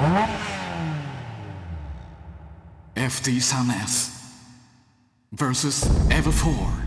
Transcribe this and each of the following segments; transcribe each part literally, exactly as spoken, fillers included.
エフティー サム エス vs エヴァフォー。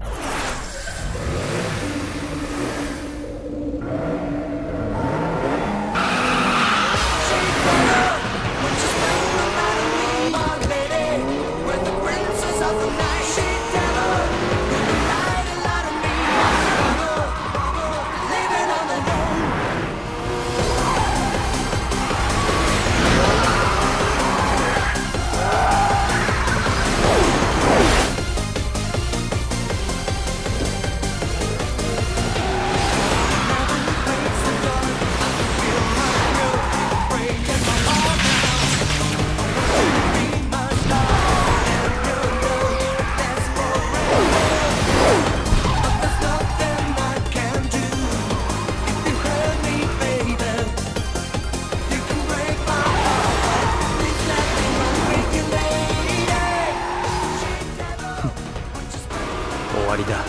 終わりだ。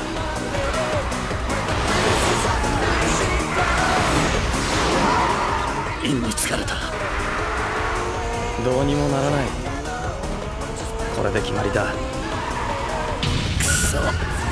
陰に疲れた。どうにもならない。これで決まりだ。くそ。